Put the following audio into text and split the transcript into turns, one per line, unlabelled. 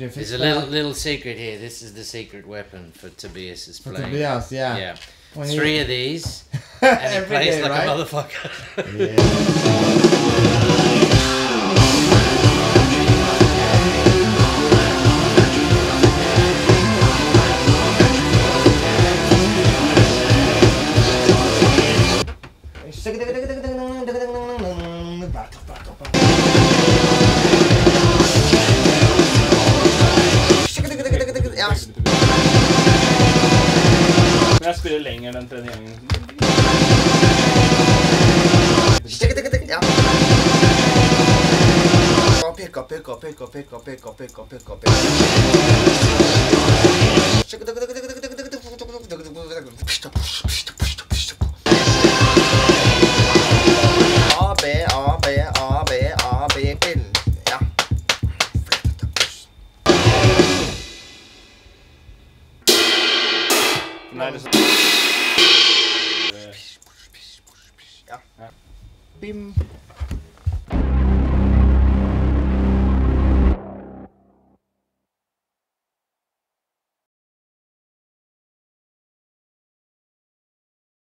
There's a little secret here. This is the secret weapon for Tobias's playing.
Tobias, yeah.
Yeah. 3 of these, and he plays
day,
like
right?
a motherfucker.
Yeah.
Jeg spiller lenger den tredje gangen.
Ja. Peka. A, B, grill. Ja.
Nei, det
Ja. Bim.